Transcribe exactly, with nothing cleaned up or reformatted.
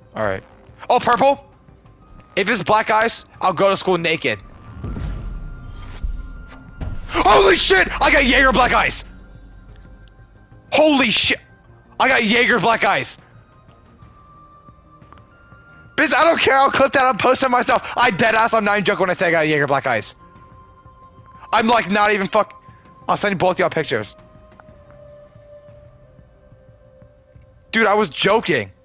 Alright. Oh, purple? If it's black eyes, I'll go to school naked. Holy shit! I got Jaeger black eyes! Holy shit! I got Jaeger black eyes! Bitch, I don't care, I'll clip that and post it myself. I deadass, I'm not even joking when I say I got Jaeger black eyes. I'm like not even fuck. I'll send you both y'all pictures. Dude, I was joking.